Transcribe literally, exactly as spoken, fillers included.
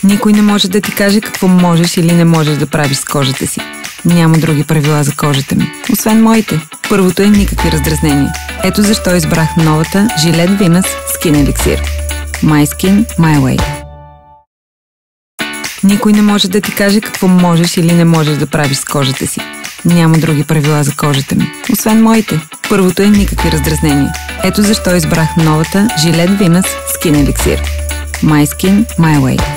Никой не може да ти каже какво можеш или не можеш да правиш с кожата си. Няма други правила за кожата ми, освен моите. Първото е никакви раздразнения. Ето защо избрах новата Gillette Venus Skin Elixir. My Skin, My Way. Никой не може да ти каже какво можеш или не можеш да правиш с кожата си. Няма други правила за кожата ми, освен моите. Първото е никакви раздразнения. Ето защо избрах новата Gillette Venus Skin Elixir. My Skin, My Way.